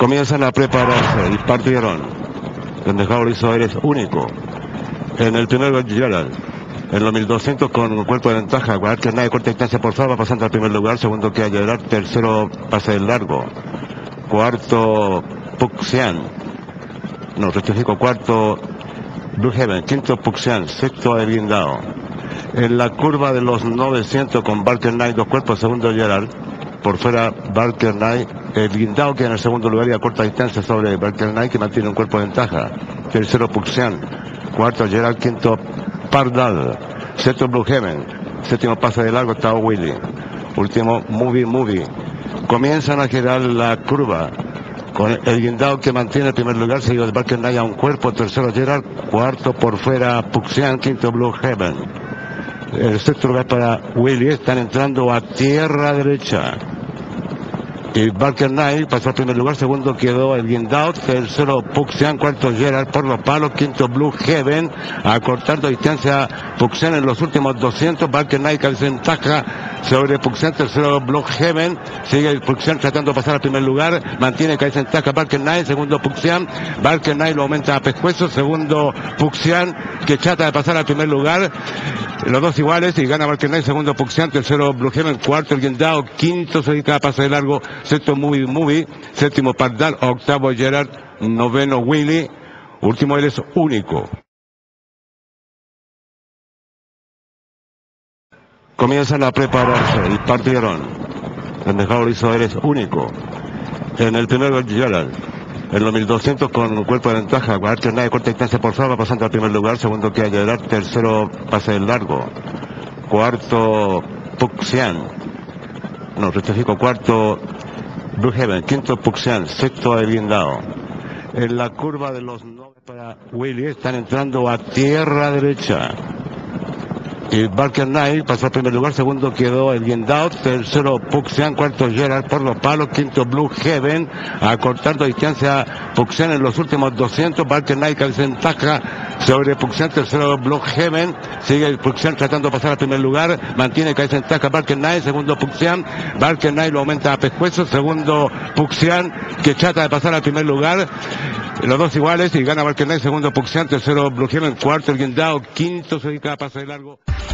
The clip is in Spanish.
Comienzan a prepararse y partieron. El dejado lo hizo Eres único. En el primer Gerald. En los 1200 con un cuerpo de ventaja. Barker Knight corta distancia por Salva pasando al primer lugar. Segundo queda Gerard. Tercero pase del largo. Cuarto Puxian. No, rectifico. Cuarto Blue Heaven. Quinto Puxian. Sexto El Guindao. En la curva de los 900 con Barker Knight dos cuerpos. Segundo Gerard. Por fuera Barker Knight. El Guindao que en el segundo lugar y a corta distancia sobre Barker Knight que mantiene un cuerpo de ventaja. Tercero Puxian. Cuarto Gerard. Quinto Pardal. Sexto Blue Heaven. Séptimo pase de largo está Willy. Último Movie. Comienzan a girar la curva con el Guindao que mantiene el primer lugar, seguido de Barker Knight a un cuerpo, tercero Gerard, cuarto por fuera Puxian, quinto Blue Heaven. El sexto lugar para Willy, están entrando a tierra derecha. Y Barker Knight pasó al primer lugar, segundo quedó el Guindao, tercero Puxian, cuarto Gerard por los palos, quinto Blue Heaven, acortando distancia Puxian en los últimos 200, Barker Knight con ventaja sobre Puxian, tercero Blue Heaven, sigue Puxian tratando de pasar al primer lugar, mantiene que hay ventaja Barker Knight, segundo Puxian, Barker Knight lo aumenta a pescuezo, segundo Puxian que trata de pasar al primer lugar, los dos iguales y gana Barker Knight, segundo Puxian, tercero Blue Heaven, cuarto el Guindao, quinto se dedica a pase de largo, sexto Movie, séptimo Pardal, octavo Gerard, noveno Willy, último él es único. Comienzan a prepararse y partieron. El dejado lo hizo Eres único. En el primer Gerald. En los 1200 con un cuerpo de ventaja. Barker Knight corta distancia por Salva pasando al primer lugar. Segundo queda Gerard. Tercero pase del largo. Cuarto Puxian. No, rectifico. Cuarto Blue Heaven. Quinto Puxian. Sexto El Guindao. En la curva de los 9 para Willy están entrando a tierra derecha. Y Barker Knight pasó al primer lugar, segundo quedó el Guindao, tercero Puxian, cuarto Gerard por los palos, quinto Blue Heaven, acortando distancia Puxian en los últimos 200, Barker Knight con ventaja sobre Puxian, tercero Blue Heaven, sigue Puxian tratando de pasar al primer lugar, mantiene que hay ventaja Barker Knight, segundo Puxian, Barker Knight lo aumenta a pescuezo, segundo Puxian que trata de pasar al primer lugar, los dos iguales y gana Barker Knight, segundo Puxian, tercero Blue Heaven, cuarto el Guindao, quinto se dedica a pase de largo.